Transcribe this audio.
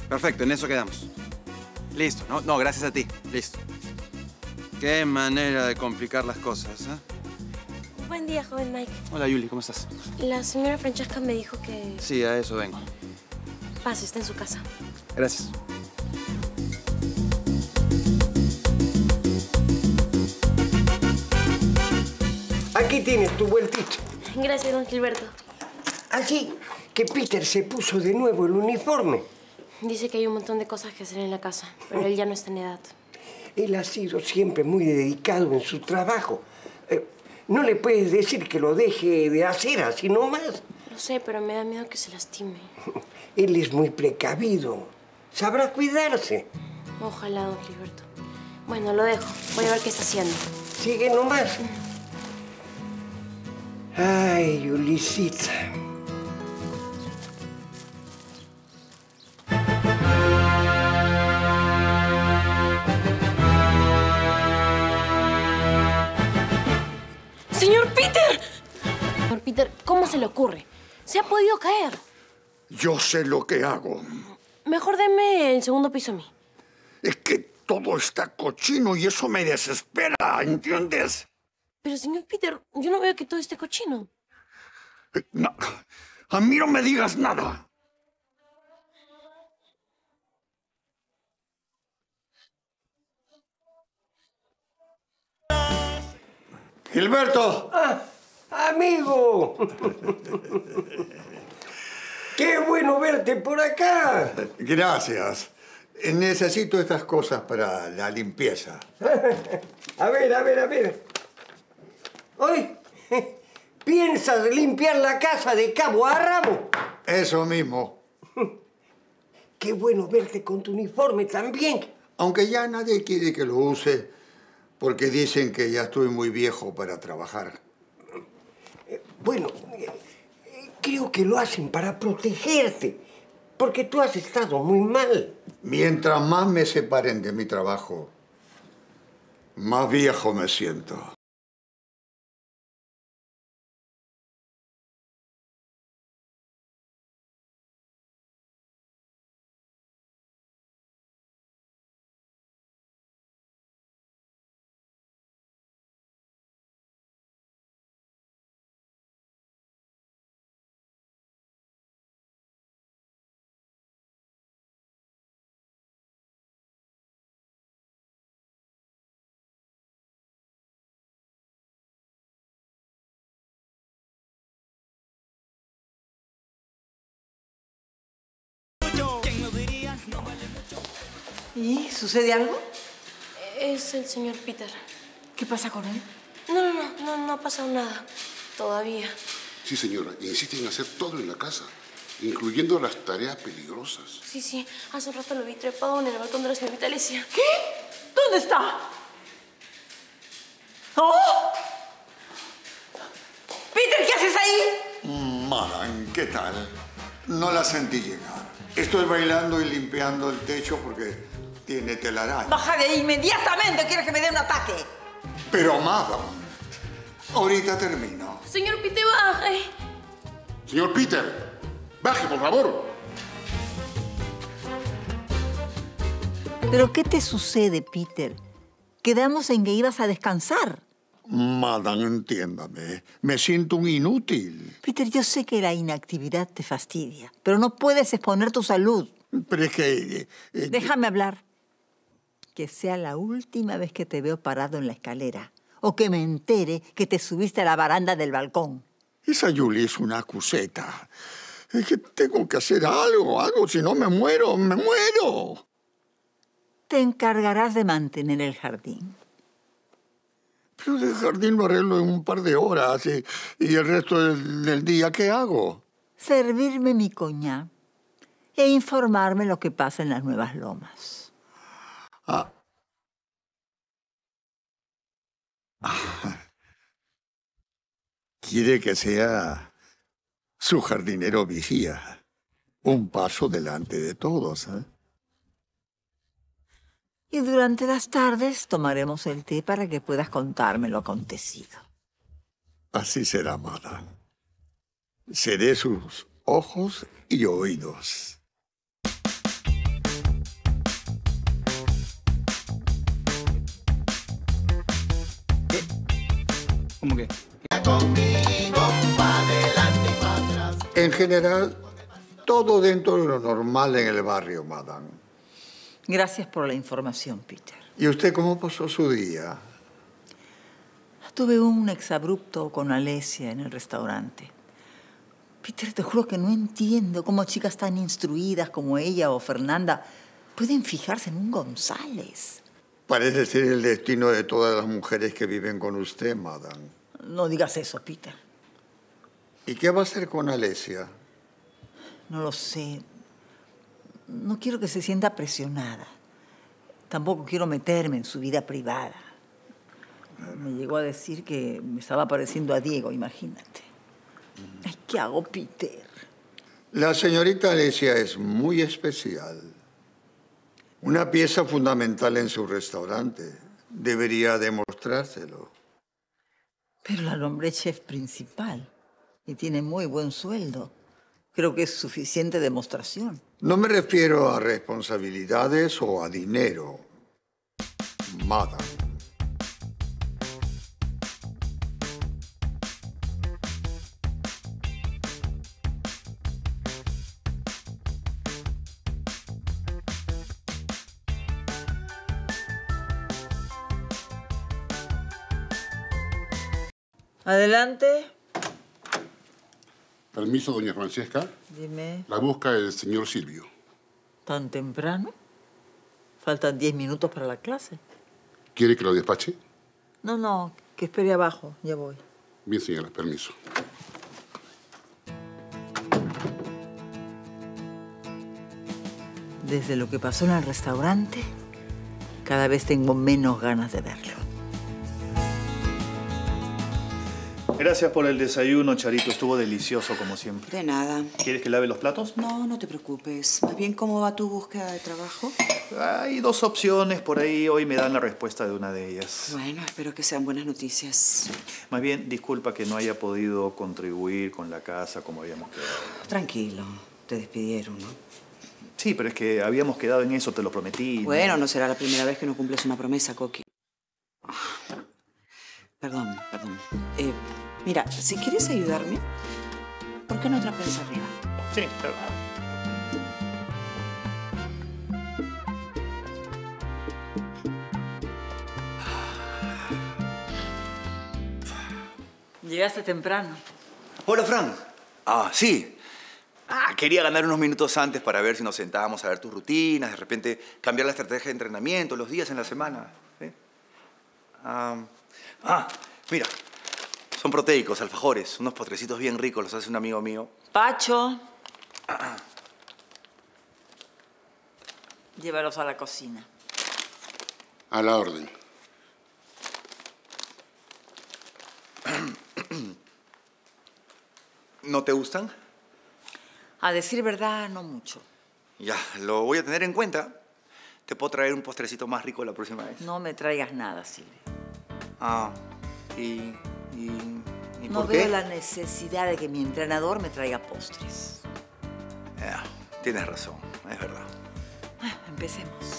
Perfecto, en eso quedamos. Listo. No, gracias a ti. Listo. Qué manera de complicar las cosas, ¿eh? Buen día, joven Mike. Hola, Yuli, ¿cómo estás? La señora Francesca me dijo que... Sí, a eso vengo. Pase, está en su casa. Gracias. Aquí tienes tu vueltito. Gracias, don Gilberto. Así que Peter se puso de nuevo el uniforme. Dice que hay un montón de cosas que hacer en la casa, pero él ya no está en edad. Él ha sido siempre muy dedicado en su trabajo. No le puedes decir que lo deje de hacer así nomás. Lo sé, pero me da miedo que se lastime. Él es muy precavido. Sabrá cuidarse. Ojalá, don Gilberto. Bueno, lo dejo. Voy a ver qué está haciendo. Sigue nomás. Ay, Yulisita. ¡Señor Peter! Señor Peter, ¿cómo se le ocurre? Se ha podido caer. Yo sé lo que hago. Mejor deme el segundo piso a mí. Es que todo está cochino y eso me desespera, ¿entiendes? Pero, señor Peter, yo no veo que todo esté cochino. No, a mí no me digas nada. ¡Gilberto! ¡Ah, amigo! ¡Qué bueno verte por acá! Gracias. Necesito estas cosas para la limpieza. A ver. Hoy, ¿piensas limpiar la casa de cabo a rabo? Eso mismo. Qué bueno verte con tu uniforme también. Aunque ya nadie quiere que lo use, porque dicen que ya estoy muy viejo para trabajar. Bueno, creo que lo hacen para protegerte, porque tú has estado muy mal. Mientras más me separen de mi trabajo, más viejo me siento. ¿Y sucede algo? Es el señor Peter. ¿Qué pasa con él? No ha pasado nada. Todavía. Sí, señora. Insiste en hacer todo en la casa, incluyendo las tareas peligrosas. Sí. Hace un rato lo vi trepado en el balcón de la señorita Alicia. ¿Qué? ¿Dónde está? ¡Oh! ¡Peter, ¿qué haces ahí? Madame, ¿qué tal? No la sentí llegar. Estoy bailando y limpiando el techo porque tiene telaraña. ¡Baja de ahí inmediatamente! ¿Quieres que me dé un ataque? Pero, madame, ahorita termino. Señor Peter, baje. Señor Peter, baje, por favor. ¿Pero qué te sucede, Peter? Quedamos en que ibas a descansar. Madame, entiéndame. Me siento un inútil. Peter, yo sé que la inactividad te fastidia, pero no puedes exponer tu salud. Pero es que... Déjame hablar. Que sea la última vez que te veo parado en la escalera o que me entere que te subiste a la baranda del balcón. Esa Julie es una acuseta. Es que tengo que hacer algo. Si no me muero. Te encargarás de mantener el jardín. Pero el jardín lo arreglo en un par de horas y el resto del día, ¿qué hago? Servirme mi coñac e informarme lo que pasa en las nuevas lomas. Quiere que sea su jardinero vigía. Un paso delante de todos, ¿eh? Y durante las tardes tomaremos el té para que puedas contarme lo acontecido. Así será, madame. Seré sus ojos y oídos. ¿Cómo que? En general, todo dentro de lo normal en el barrio, madame. Gracias por la información, Peter. ¿Y usted cómo pasó su día? Tuve un exabrupto con Alesia en el restaurante. Peter, te juro que no entiendo cómo chicas tan instruidas como ella o Fernanda pueden fijarse en un González. Parece ser el destino de todas las mujeres que viven con usted, madame. No digas eso, Peter. ¿Y qué va a hacer con Alesia? No lo sé. No quiero que se sienta presionada. Tampoco quiero meterme en su vida privada. Me llegó a decir que me estaba pareciendo a Diego, imagínate. Ay, ¿qué hago, Peter? La señorita Alesia es muy especial. Una pieza fundamental en su restaurante. Debería demostrárselo. Pero la nombré chef principal y tiene muy buen sueldo. Creo que es suficiente demostración. No me refiero a responsabilidades o a dinero, madame. Adelante. Permiso, doña Francesca. Dime, La busca el señor Silvio. ¿tan temprano? Faltan 10 minutos para la clase. ¿Quiere que lo despache? No, que espere abajo. Ya voy. Bien, señora, permiso. Desde lo que pasó en el restaurante, cada vez tengo menos ganas de verlo. Gracias por el desayuno, Charito. Estuvo delicioso, como siempre. De nada. ¿Quieres que lave los platos? No, no te preocupes. Más bien, ¿cómo va tu búsqueda de trabajo? Hay 2 opciones por ahí. Hoy me dan la respuesta de una de ellas. Bueno, espero que sean buenas noticias. Más bien, disculpa que no haya podido contribuir con la casa como habíamos quedado. Tranquilo. Te despidieron, ¿no? Sí, pero es que habíamos quedado en eso, te lo prometí. Bueno, no será la primera vez que no cumples una promesa, Coqui. Perdón. Mira, si quieres ayudarme, ¿por qué no trapeas arriba? Sí, claro. Llegaste temprano. Hola, Fran. Ah, sí. Quería ganar unos minutos antes para ver si nos sentábamos a ver tus rutinas, de repente cambiar la estrategia de entrenamiento, los días en la semana. ¿Sí? Mira. Son proteicos, alfajores, unos postrecitos bien ricos, los hace un amigo mío. Pacho. Llévalos a la cocina. A la orden. ¿No te gustan? A decir verdad, no mucho. Ya, lo voy a tener en cuenta. Te puedo traer un postrecito más rico la próxima vez. No me traigas nada, Silvia. ¿Y No por qué? veo la necesidad de que mi entrenador me traiga postres. Tienes razón, es verdad. Empecemos.